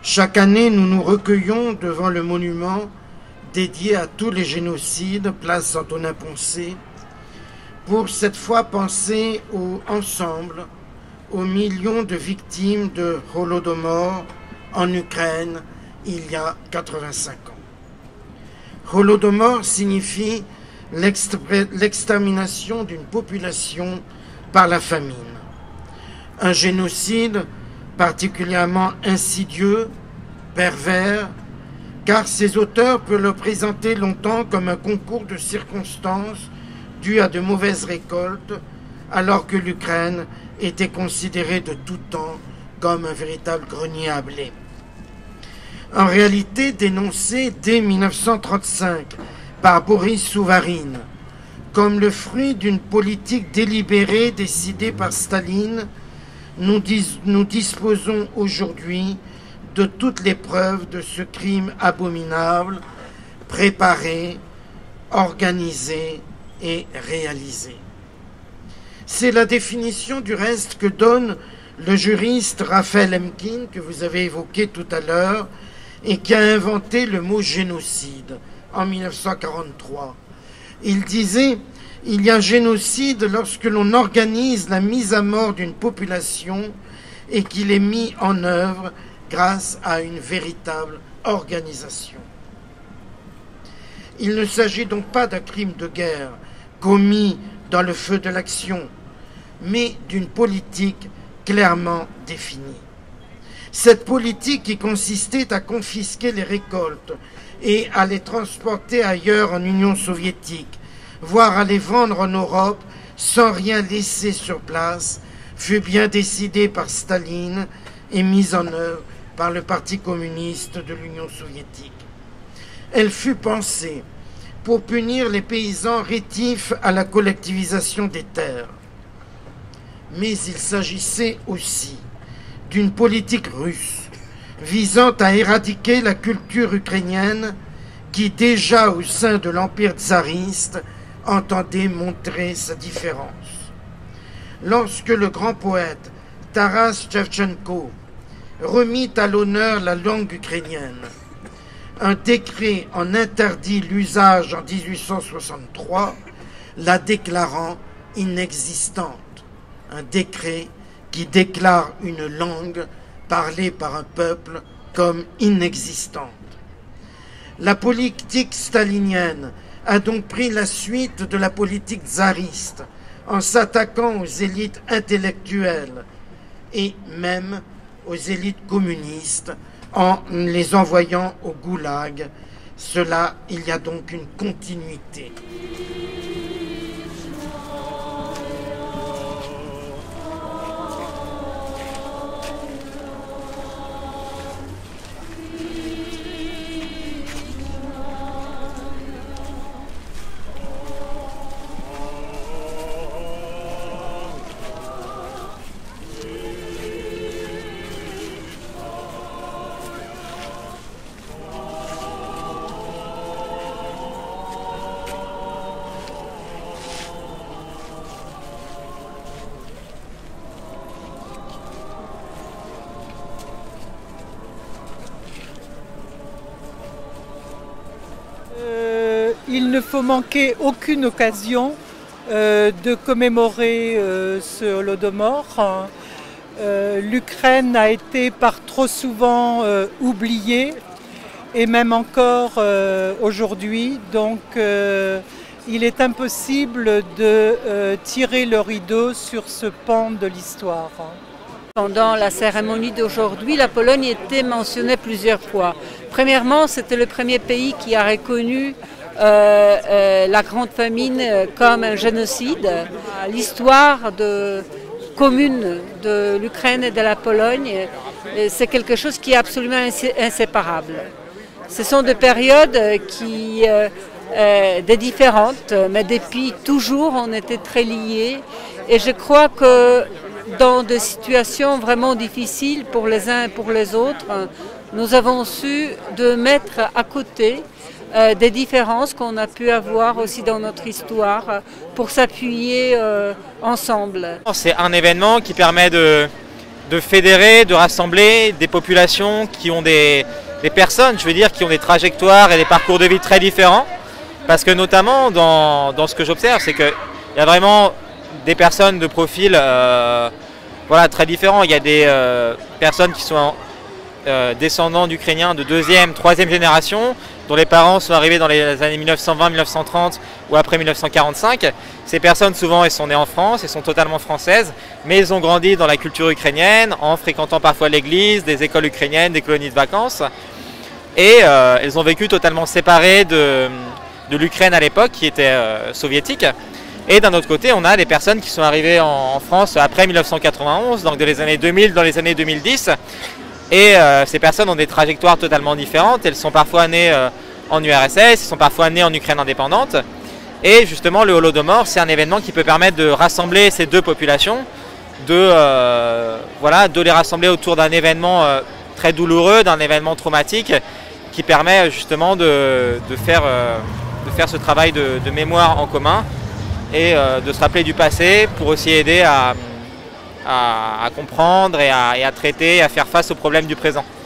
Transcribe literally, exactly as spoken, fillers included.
Chaque année, nous nous recueillons devant le monument dédié à tous les génocides, place Antonin-Poncé, pour cette fois penser au, ensemble aux millions de victimes de Holodomor en Ukraine il y a quatre-vingt-cinq ans. Holodomor signifie l'extermination d'une population par la famine. Un génocide particulièrement insidieux, pervers, car ses auteurs peuvent le présenter longtemps comme un concours de circonstances dû à de mauvaises récoltes, alors que l'Ukraine était considérée de tout temps comme un véritable grenier à blé. En réalité, dénoncé dès mille neuf cent trente-cinq par Boris Souvarine comme le fruit d'une politique délibérée décidée par Staline, nous, dis nous disposons aujourd'hui de toutes les preuves de ce crime abominable, préparé, organisé et réalisé. C'est la définition du reste que donne le juriste Raphaël Lemkin, que vous avez évoqué tout à l'heure, et qui a inventé le mot génocide en mille neuf cent quarante-trois. Il disait « Il y a génocide lorsque l'on organise la mise à mort d'une population et qu'il est mis en œuvre grâce à une véritable organisation. » Il ne s'agit donc pas d'un crime de guerre commis dans le feu de l'action, mais d'une politique clairement définie. Cette politique qui consistait à confisquer les récoltes et à les transporter ailleurs en Union soviétique, voire à les vendre en Europe sans rien laisser sur place, fut bien décidée par Staline et mise en œuvre par le Parti communiste de l'Union soviétique. Elle fut pensée pour punir les paysans rétifs à la collectivisation des terres. Mais il s'agissait aussi d'une politique russe visant à éradiquer la culture ukrainienne qui, déjà au sein de l'Empire tsariste, entendait montrer sa différence. Lorsque le grand poète Taras Shevchenko remit à l'honneur la langue ukrainienne, un décret en interdit l'usage en mille huit cent soixante-trois, la déclarant inexistante. Un décret qui déclare une langue parlée par un peuple comme inexistante. La politique stalinienne a donc pris la suite de la politique tsariste en s'attaquant aux élites intellectuelles et même aux élites communistes en les envoyant au goulag. Cela, il y a donc une continuité. Euh, il ne faut manquer aucune occasion euh, de commémorer euh, ce Holodomor. Euh, L'Ukraine a été par trop souvent euh, oubliée, et même encore euh, aujourd'hui. Donc euh, il est impossible de euh, tirer le rideau sur ce pan de l'histoire. Pendant la cérémonie d'aujourd'hui, la Pologne était mentionnée plusieurs fois. Premièrement, c'était le premier pays qui a reconnu euh, euh, la Grande Famine comme un génocide. L'histoire de, commune de l'Ukraine et de la Pologne, c'est quelque chose qui est absolument inséparable. Ce sont des périodes qui, euh, euh, des différentes, mais depuis toujours on était très liés. Et je crois que dans des situations vraiment difficiles pour les uns et pour les autres, nous avons su de mettre à côté euh, des différences qu'on a pu avoir aussi dans notre histoire pour s'appuyer euh, ensemble. C'est un événement qui permet de de fédérer, de rassembler des populations qui ont des, des personnes, je veux dire, qui ont des trajectoires et des parcours de vie très différents. Parce que notamment, dans, dans ce que j'observe, c'est qu'il y a vraiment des personnes de profil euh, voilà, très différents. Il y a des euh, personnes qui sont euh, descendants d'Ukrainiens de deuxième, troisième génération, dont les parents sont arrivés dans les années mille neuf cent vingt mille neuf cent trente ou après mille neuf cent quarante-cinq. Ces personnes, souvent, elles sont nées en France, elles sont totalement françaises, mais elles ont grandi dans la culture ukrainienne, en fréquentant parfois l'église, des écoles ukrainiennes, des colonies de vacances. Et euh, elles ont vécu totalement séparées de, de l'Ukraine à l'époque, qui était euh, soviétique. Et d'un autre côté, on a des personnes qui sont arrivées en, en France après mille neuf cent quatre-vingt-onze, donc dans les années deux mille, dans les années deux mille dix. Et euh, ces personnes ont des trajectoires totalement différentes. Elles sont parfois nées euh, en U R S S, elles sont parfois nées en Ukraine indépendante. Et justement, le Holodomor, c'est un événement qui peut permettre de rassembler ces deux populations, de, euh, voilà, de les rassembler autour d'un événement euh, très douloureux, d'un événement traumatique, qui permet justement de, de, faire, euh, de faire ce travail de, de mémoire en commun et euh, de se rappeler du passé pour aussi aider à, à, à comprendre et à, et à traiter et à faire face aux problèmes du présent.